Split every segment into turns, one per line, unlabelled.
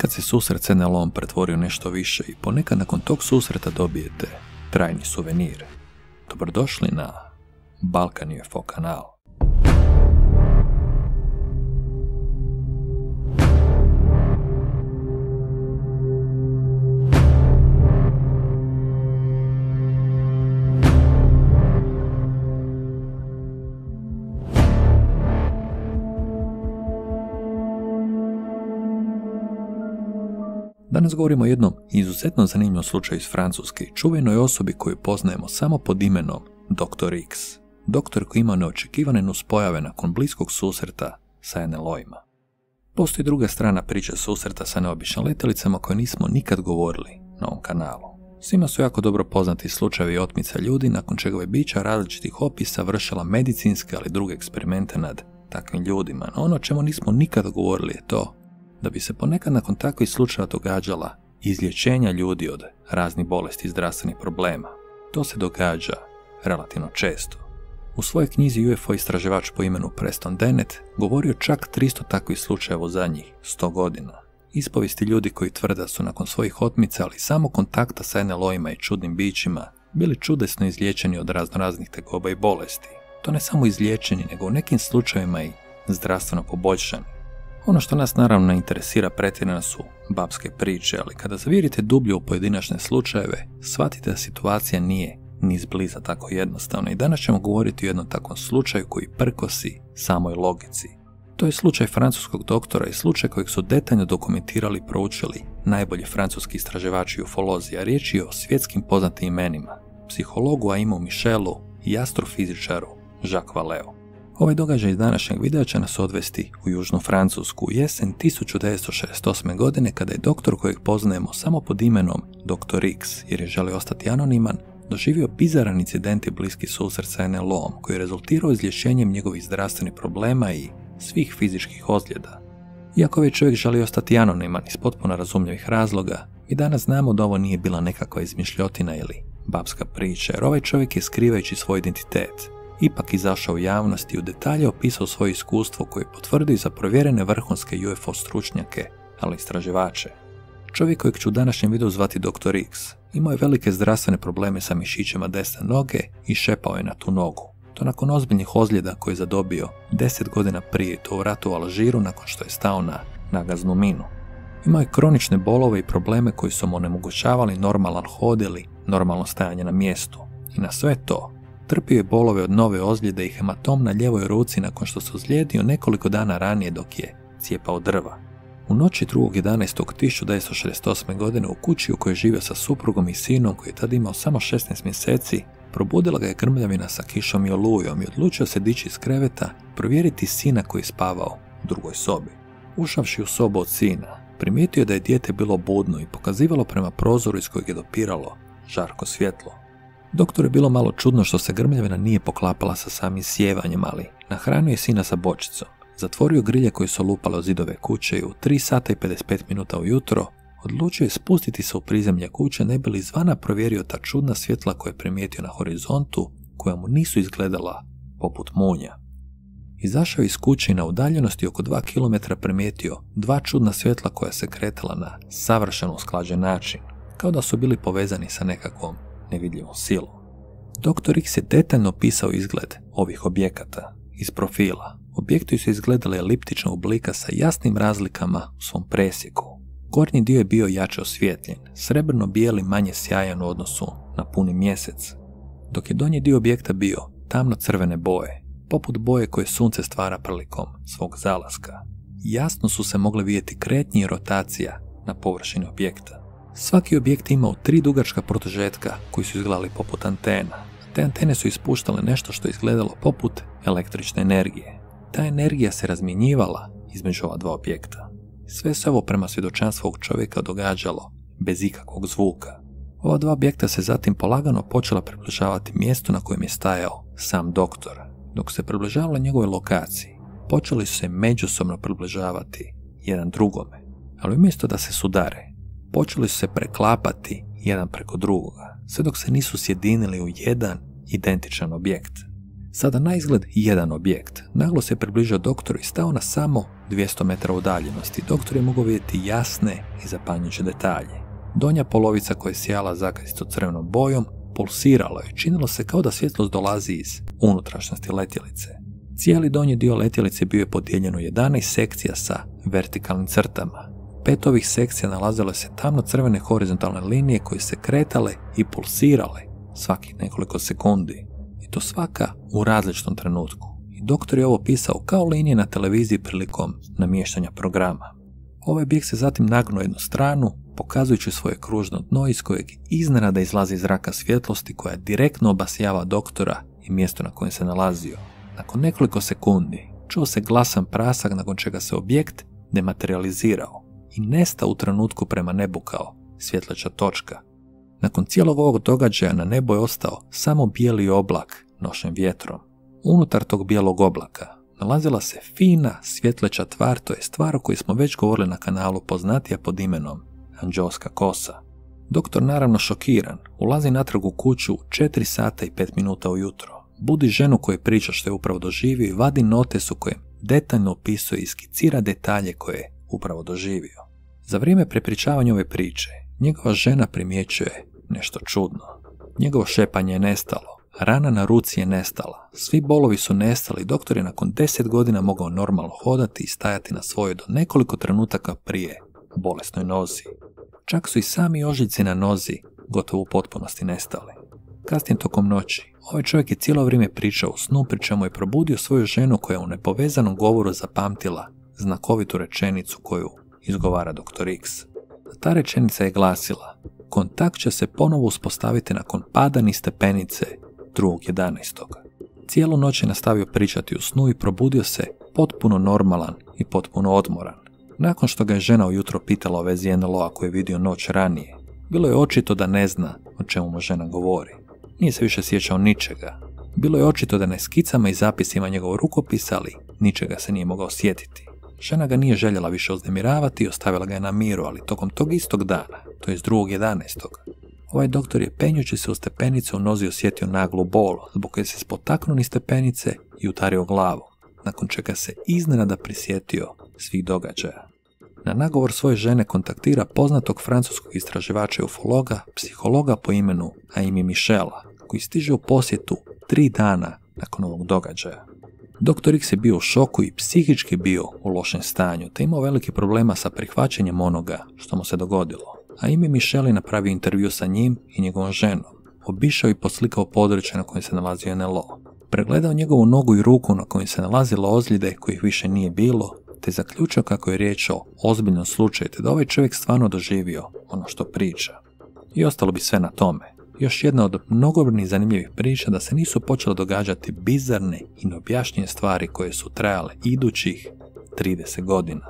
ponekad se susret s NLO-om pretvori u nešto više i ponekad nakon tog susreta dobijete trajni suvenir. Dobrodošli na Balkan UFO kanal. Danas govorimo o jednom izuzetno zanimljivom slučaju iz Francuske i čuvenoj osobi koju poznajemo samo pod imenom Dr. X. Doktor koji ima neočekivane nuspojave nakon bliskog susreta sa NLO-ima. Postoji druga strana priče susreta sa neobičnim letjelicama koje nismo nikad govorili na ovom kanalu. Svima su jako dobro poznati slučajevi otmica ljudi nakon čega je bića različitih opisa vršila medicinske ali druge eksperimente nad takvim ljudima. No ono o čemu nismo nikad govorili je to da bi se ponekad nakon takvih slučajeva događala izlječenja ljudi od raznih bolesti i zdravstvenih problema. To se događa relativno često. U svojoj knjizi UFO istraživač po imenu Preston Dennett govorio čak 300 takvih slučajeva u zadnjih 100 godina. Ispovijesti ljudi koji tvrde da su nakon svojih otmica, ali samo kontakta sa NLO-ima i čudnim bićima, bili čudesno izliječeni od raznih tegoba i bolesti. To ne samo izliječeni, nego u nekim slučajevima i zdravstveno poboljšani. Ono što nas naravno interesira pretjerano su babske priče, ali kada zavirite dublje u pojedinačne slučajeve, shvatite da situacija nije ni izbliza tako jednostavna i danas ćemo govoriti o jednom takvom slučaju koji prkosi samoj logici. To je slučaj francuskog doktora i slučaj kojeg su detaljno dokumentirali i proučili najbolji francuski istraživači ufolozi, a riječ je o svjetskim poznatim imenima, psihologu Aimu Michelu i astrofizičaru Jacques Valléu. Ovaj događaj iz današnjeg videa će nas odvesti u južnu Francusku u jesen 1968. godine kada je doktor kojeg poznajemo samo pod imenom Dr. X jer je želio ostati anoniman, doživio bizaran incident i bliski susret sa NLO-om koji je rezultirao izlječenjem njegovih zdravstvenih problema i svih fizičkih ozljeda. Iako ovaj čovjek želi ostati anoniman iz potpuno razumljivih razloga, i danas znamo da ovo nije bila nekakva izmišljotina ili babska priča, jer ovaj čovjek je skrivajući svoj identitet ipak izašao u javnost i u detalje opisao svoje iskustvo koje potvrdi za provjerene vrhunske UFO stručnjake, ali istraživače. Čovjek kojeg ću u današnjem videu zvati Dr. X imao je velike zdravstvene probleme sa mišićima desne noge i šepao je na tu nogu. To nakon ozbiljnih ozljeda koje je zadobio 10 godina prije, to u ratu u Alžiru nakon što je stao na nagaznu minu. Imao je kronične bolove i probleme koji su mu onemogućavali normalan hod ili normalno stajanje na mjestu. I na sve to trpio je bolove od nove ozljede i hematom na ljevoj ruci nakon što se ozlijedio nekoliko dana ranije dok je cijepao drva. U noći 2.11.1968. godine u kući u kojoj je živio sa suprugom i sinom koji je tada imao samo 16 mjeseci, probudila ga je grmljavina sa kišom i olujom i odlučio se dići iz kreveta, provjeriti sina koji je spavao u drugoj sobi. Ušavši u sobu od sina, primijetio je da je dijete bilo budno i pokazivalo prema prozoru iz kojeg je dopiralo žarko svjetlo. Doktoru je bilo malo čudno što se grmljavina nije poklapala sa samim sjevanjem, ali nahranio je sina sa bočicom, zatvorio grilje koje su lupale od zidove kuće i u 3 sata i 55 minuta ujutro odlučio je spustiti se u prizemlje kuće ne bi li izvana provjerio ta čudna svjetla koje je primijetio na horizontu koja mu nisu izgledala poput munja. Izašao je iz kuće i na udaljenosti oko 2 km primijetio 2 čudna svjetla koja se kretala na savršeno usklađen način, kao da su bili povezani sa nekakvom nevidljivom silom. Dr. X je detaljno opisao izgled ovih objekata iz profila. Objekti su izgledali eliptičnog oblika sa jasnim razlikama u svom presjeku. Gornji dio je bio jače osvjetljen, srebrno-bijeli manje sjajan u odnosu na puni mjesec, dok je donji dio objekta bio tamno-crvene boje, poput boje koje sunce stvara prilikom svog zalaska. Jasno su se mogle vidjeti kretnje i rotacija na površini objekta. Svaki objekt imao 3 dugačka protužetka koji su izgledali poput antena. Te antene su ispuštale nešto što je izgledalo poput električne energije. Ta energija se razmjenjivala između ova 2 objekta. Sve se ovo prema svjedočanstvu ovog čovjeka događalo bez ikakvog zvuka. Ova 2 objekta se zatim polagano počela približavati mjestu na kojem je stajao sam doktor. Dok se približavala njegovoj lokaciji, počeli su se međusobno približavati jedan drugome, ali umjesto da se sudare, počeli su se preklapati jedan preko drugoga, sve dok se nisu sjedinili u jedan identičan objekt. Sada na izgled jedan objekt naglo se približio doktoru i stao na samo 200 metara udaljenosti. Doktor je mogao vidjeti jasne i zapanjujuće detalje. Donja polovica koja je sijala zakastisto crvenom bojom pulsiralo je, činilo se kao da svjetlost dolazi iz unutrašnjosti letjelice. Cijeli donji dio letjelice bio je podijeljen u 11 sekcija sa vertikalnim crtama. 5 ovih sekcija nalazile se tamno crvene horizontalne linije koje se kretale i pulsirale svakih nekoliko sekundi. I to svaka u različitom trenutku. I doktor je ovo pisao kao linije na televiziji prilikom namještanja programa. Ovaj objekt se zatim nagnuo jednu stranu, pokazujući svoje kružno dno iz kojeg iznenada izlazi zraka svjetlosti koja direktno obasjava doktora i mjesto na kojem se nalazio. Nakon nekoliko sekundi čuo se glasan prasak nakon čega se objekt dematerializirao i nestao u trenutku prema nebu kao svjetleća točka. Nakon cijelog ovog događaja na nebu je ostao samo bijeli oblak nošen vjetrom. Unutar tog bijelog oblaka nalazila se fina svjetleća tvar, to je stvar o kojoj smo već govorili na kanalu, poznatija pod imenom anđeoska kosa. Doktor, naravno šokiran, ulazi natrag u kuću u 4 sata i 5 minuta ujutro. Budi ženu koja priča što je upravo doživio i vadi notes u kojem detaljno opisuje i skicira detalje koje je upravo doživio. Za vrijeme prepričavanja ove priče, njegova žena primjećuje nešto čudno. Njegovo šepanje je nestalo, rana na ruci je nestala, svi bolovi su nestali, doktor je nakon 10 godina mogao normalno hodati i stajati na svojoj do nekoliko trenutaka prije bolesnoj nozi. Čak su i sami ožiljci na nozi gotovo u potpunosti nestali. Kasnije tokom noći, ovaj čovjek je cijelo vrijeme pričao u snu, pri čemu je probudio svoju ženu koja u nepovezanom govoru zapamtila znakovitu rečenicu koju izgovara dr. X. Ta rečenica je glasila: kontakt će se ponovo uspostaviti nakon pada niz stepenice 2.11. Cijelu noć je nastavio pričati u snu i probudio se potpuno normalan i potpuno odmoran. Nakon što ga je žena ujutro pitala o vezi NLO-a koju je vidio noć ranije, bilo je očito da ne zna o čemu mu žena govori. Nije se više sjećao ničega. Bilo je očito da na skicama i zapisima njegov rukopis, ali ničega se nije mogao sjetiti. Žena ga nije željela više uznemiravati i ostavila ga je na miru, ali tokom tog istog dana, to je 2.11. Ovaj doktor je penjući se u stepenice u nozi osjetio naglu bol, zbog koje se spotaknuo niz stepenice i utario glavu, nakon čega se iznenada prisjetio svih događaja. Na nagovor svoje žene kontaktira poznatog francuskog istraživača i ufologa, psihologa po imenu Aimé Michela, koji stiže u posjetu 3 dana nakon ovog događaja. Dr. X je bio u šoku i psihički bio u lošem stanju, te imao velike problema sa prihvaćanjem onoga što mu se dogodilo. Aimé Michel je napravio intervju sa njim i njegovom ženom. Obišao i poslikao područje na kojem se nalazio NLO. Pregledao njegovu nogu i ruku na kojim se nalazilo ozljede kojih više nije bilo, te zaključio kako je riječ o ozbiljnom slučaju, te da ovaj čovjek stvarno doživio ono što priča. I ostalo bi sve na tome. Još jedna od mnogobrojnih zanimljivih priča da se nisu počele događati bizarne i neobjašnjene stvari koje su trajale idućih 30 godina.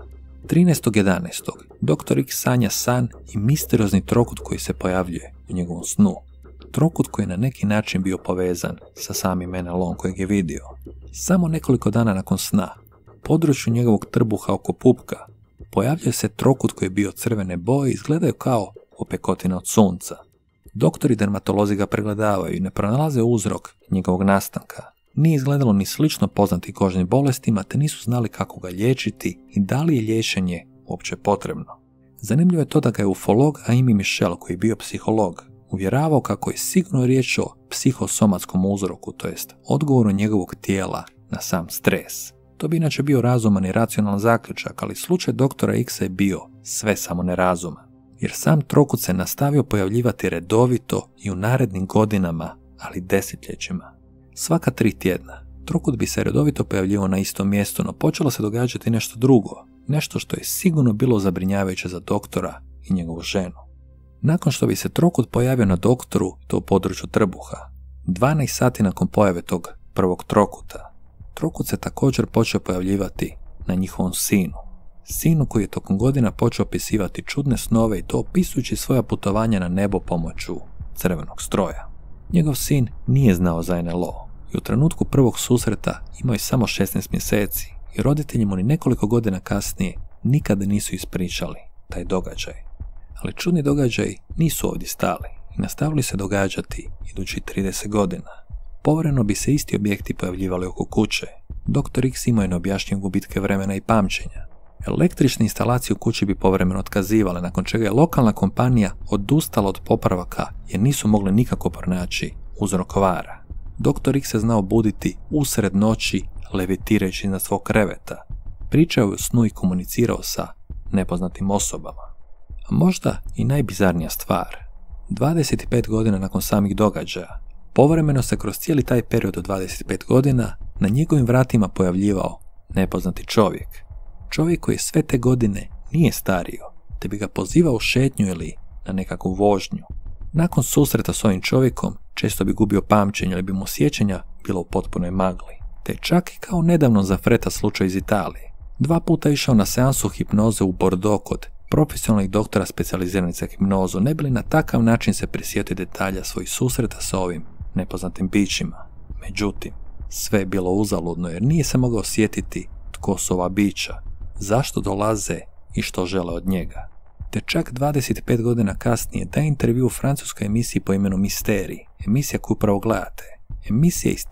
13.11. Dr. X sanja san i misteriozni trokut koji se pojavljuje u njegovom snu. Trokut koji je na neki način bio povezan sa samim NLO-om kojeg je vidio. Samo nekoliko dana nakon sna, u području njegovog trbuha oko pupka, pojavljuje se trokut koji je bio crvene boje i izgledaju kao opekotina od sunca. Doktori dermatolozi ga pregledavaju i ne pronalaze uzrok njegovog nastanka. Nije izgledalo ni slično poznatim kožnim bolestima, te nisu znali kako ga liječiti i da li je liječenje uopće potrebno. Zanimljivo je to da ga je ufolog Aimé Michel, koji je bio psiholog, uvjeravao kako je sigurno riječ o psihosomatskom uzroku, to jest odgovoru njegovog tijela na sam stres. To bi inače bio razuman i racionalan zaključak, ali slučaj doktora X je bio sve samo nerazuman, jer sam trokut se nastavio pojavljivati redovito i u narednim godinama, ali desetljećima. Svaka 3 tjedna trokut bi se redovito pojavljivao na istom mjestu, no počelo se događati nešto drugo, nešto što je sigurno bilo zabrinjavajuće za doktora i njegovu ženu. Nakon što bi se trokut pojavio na doktoru, to u području trbuha, 12 sati nakon pojave tog prvog trokuta, trokut se također počeo pojavljivati na njihovom sinu koji je tokom godina počeo opisivati čudne snove i to opisujući svoja putovanja na nebo pomoću crvenog stroja. Njegov sin nije znao za NLO i u trenutku prvog susreta imao je samo 16 mjeseci i roditelji mu ni nekoliko godina kasnije nikada nisu ispričali taj događaj. Ali čudni događaji nisu ovdje stali i nastavili se događati idući 30 godina. Povremeno bi se isti objekti pojavljivali oko kuće. Dr. X imao je neobjašnjive gubitke vremena i pamćenja. Električne instalacije u kući bi povremeno otkazivale, nakon čega je lokalna kompanija odustala od popravaka jer nisu mogli nikako pronaći uzrok kvara. Dr. X se znao buditi usred noći levitirajući iznad svog kreveta. Pričao je u snu i komunicirao sa nepoznatim osobama. A možda i najbizarnija stvar. 25 godina nakon samih događaja, povremeno se kroz cijeli taj period od 25 godina na njegovim vratima pojavljivao nepoznati čovjek. Čovjek koji sve te godine nije stario, te bi ga pozivao u šetnju ili na nekakvu vožnju. Nakon susreta s ovim čovjekom često bi gubio pamćenje ili bi mu sjećanja bilo u potpunoj magli. Te čak i kao nedavno zafreta slučaj iz Italije. 2 puta išao na seansu hipnoze u Bordeaux kod profesionalnih doktora specijaliziranih za hipnozu, ne bi li na takav način se prisjetio detalja svojih susreta sa ovim nepoznatim bićima. Međutim, sve je bilo uzaludno jer nije se mogao sjetiti tko su ova bića, zašto dolaze i što žele od njega. Te čak 25 godina kasnije daje intervju u francuskoj emisiji po imenu Misterij, emisija koju upravo gledate. Emisija iz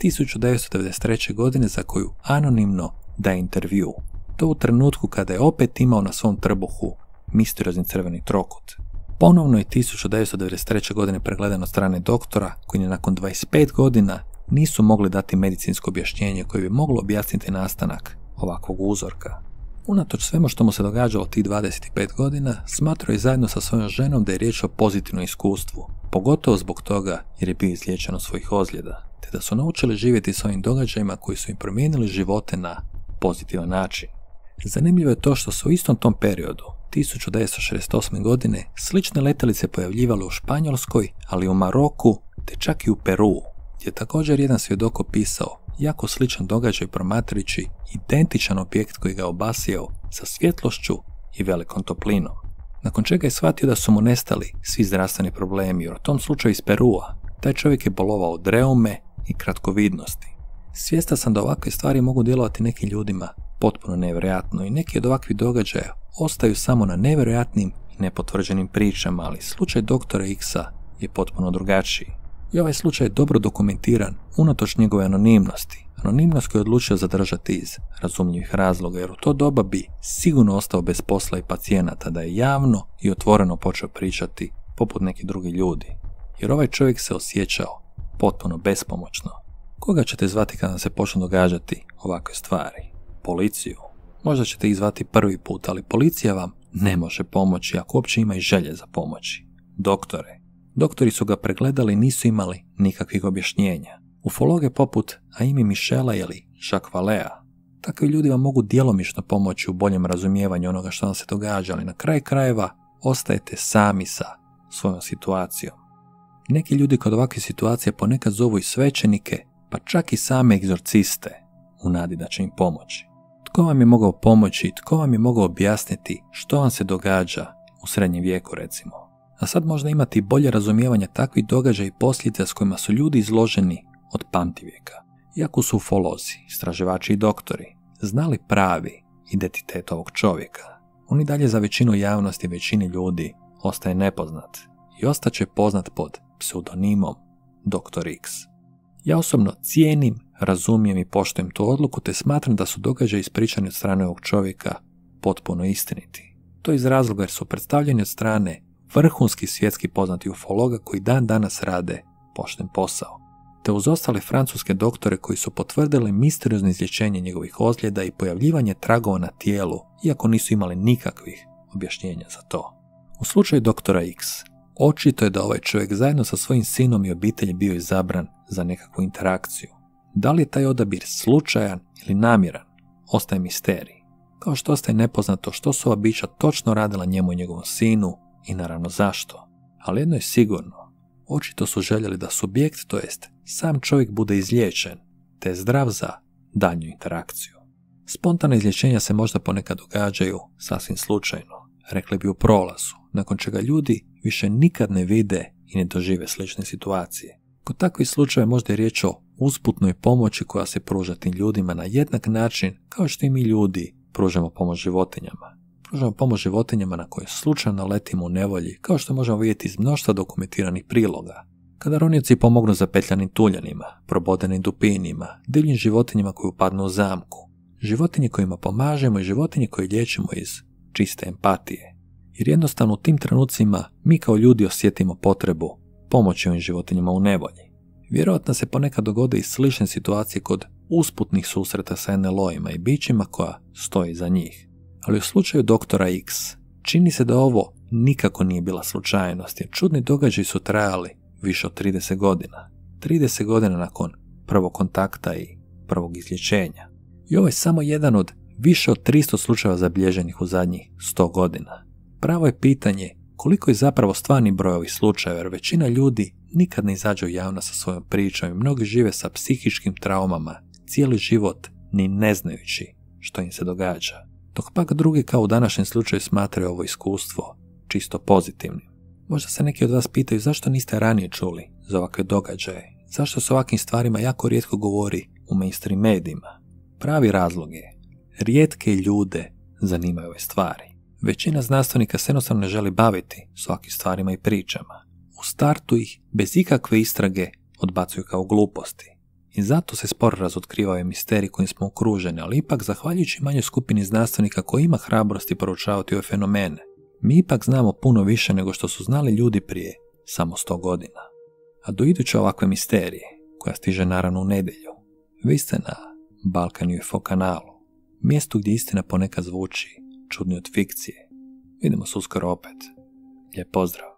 1993. godine za koju anonimno daje intervju. To u trenutku kada je opet imao na svom trbuhu misteriozni crveni trokut. Ponovno je 1993. godine pregledan od strane doktora koji je nakon 25 godina nisu mogli dati medicinsko objašnjenje koje bi moglo objasniti nastanak ovakvog uzorka. Unatoč svemu što mu se događalo tih 25 godina, smatrao je zajedno sa svojom ženom da je riječ o pozitivnom iskustvu, pogotovo zbog toga jer je bio izliječen od svojih ozljeda, te da su naučili živjeti s ovim događajima koji su im promijenili živote na pozitivan način. Zanimljivo je to što su u istom tom periodu, 1968. godine, slične letjelice pojavljivale u Španjolskoj, ali i u Maroku, te čak i u Peru, gdje je također jedan svjedok opisao jako sličan događaj promatrajući identičan objekt koji ga obasjao sa svjetlošću i velikom toplinom. Nakon čega je shvatio da su mu nestali svi zdravstveni problemi, jer u tom slučaju iz Perua taj čovjek je bolovao od reume i kratkovidnosti. Svjestan sam da ovakve stvari mogu djelovati nekim ljudima potpuno nevjerojatno i neki od ovakvih događaja ostaju samo na nevjerojatnim i nepotvrđenim pričama, ali slučaj doktora X-a je potpuno drugačiji. I ovaj slučaj je dobro dokumentiran unatoč njegove anonimnosti. Anonimnost koju je odlučio zadržati iz razumljivih razloga, jer u to doba bi sigurno ostao bez posla i pacijenata da je javno i otvoreno počeo pričati poput nekih drugih ljudi. Jer ovaj čovjek se osjećao potpuno bespomoćno. Koga ćete zvati kada vam se počnu događati ovakve stvari? Policiju. Možda ćete ih zvati prvi put, ali policija vam ne može pomoći ako uopće ima i želje za pomoći. Doktore. Doktori su ga pregledali i nisu imali nikakvih objašnjenja. Ufologe poput Aimee Michela ili Jacques Valléa. Takvi ljudi vam mogu djelomično pomoći u boljem razumijevanju onoga što vam se događa, ali na kraj krajeva ostajete sami sa svojom situacijom. Neki ljudi kod ovakve situacije ponekad zovu i svećenike, pa čak i same egzorciste, u nadi da će im pomoći. Tko vam je mogao pomoći, tko vam je mogao objasniti što vam se događa u srednjem vijeku recimo? A sad možda imati bolje razumijevanje takvih događaja i posljedica s kojima su ljudi izloženi od pamtivijeka. Iako su ufolozi, istraživači i doktori znali pravi identitet ovog čovjeka, on i dalje za većinu javnosti, većini ljudi ostaje nepoznat i ostaće poznat pod pseudonimom Dr. X. Ja osobno cijenim, razumijem i poštujem tu odluku te smatram da su događaji ispričani od strane ovog čovjeka potpuno istiniti. To je iz razloga jer su predstavljeni od strane vrhunski svjetski poznati ufologa koji dan danas rade pošten posao, te uz ostale francuske doktore koji su potvrdili misteriozno izlječenje njegovih ozljeda i pojavljivanje tragova na tijelu, iako nisu imali nikakvih objašnjenja za to. U slučaju doktora X, očito je da ovaj čovjek zajedno sa svojim sinom i obitelji bio izabran za nekakvu interakciju. Da li je taj odabir slučajan ili namjeran, ostaje misterij. Kao što ostaje nepoznato što su ova bića točno radila njemu i njegovom sinu i naravno zašto. Ali jedno je sigurno, očito su željeli da subjekt, to jest sam čovjek, bude izliječen, te je zdrav za daljnju interakciju. Spontana izlječenja se možda ponekad događaju sasvim slučajno, rekli bi u prolazu, nakon čega ljudi više nikad ne vide i ne dožive slične situacije. Kod takvih slučajeva možda je riječ o usputnoj pomoći koja se pruža tim ljudima na jednak način kao što i mi ljudi pružamo pomoć životinjama. Pružamo pomoć životinjama na koje slučajno letimo u nevolji, kao što možemo vidjeti iz mnoštva dokumentiranih priloga. Kada ronioci pomognu zapetljanim tuljanima, probodenim dupinima, divljim životinjama koji upadnu u zamku, životinje kojima pomažemo i životinje koje liječimo iz čiste empatije. Jer jednostavno u tim trenucima mi kao ljudi osjetimo potrebu pomoći ovim životinjama u nevolji. Vjerojatno se ponekad dogode i slične situacije kod usputnih susreta sa NLO-ima i bićima koja stoji iza njih. Ali u slučaju doktora X čini se da ovo nikako nije bila slučajnost, jer čudni događaji su trajali više od 30 godina. 30 godina nakon prvog kontakta i prvog izlječenja. I ovo je samo jedan od više od 300 slučajeva zabilježenih u zadnjih 100 godina. Pravo je pitanje koliko je zapravo stvarni broj ovih slučajeva, jer većina ljudi nikad ne izađe u javnost sa svojom pričom i mnogi žive sa psihičkim traumama cijeli život ni ne znajući što im se događa. Dok pak drugi kao u današnjem slučaju smatraju ovo iskustvo čisto pozitivnim. Možda se neki od vas pitaju zašto niste ranije čuli za ovakve događaje, zašto se o ovakvim stvarima jako rijetko govori u mainstream medijima. Pravi razlog je, rijetke ljude zanimaju ove stvari. Većina znanstvenika se jednostavno ne želi baviti s ovakvim stvarima i pričama. U startu ih bez ikakve istrage odbacuju kao gluposti. I zato se sporo razotkrivaju misteriji kojim smo okruženi, ali ipak zahvaljujući manjoj skupini znanstvenika koji ima hrabrosti proučavati ove fenomene, mi ipak znamo puno više nego što su znali ljudi prije samo 100 godina. A do iduće ovakve misterije, koja stiže naravno u nedjelju, vi ste na Balkan UFO kanalu, mjestu gdje istina ponekad zvuči čudnije od fikcije. Vidimo se uskoro opet. Lijep pozdrav!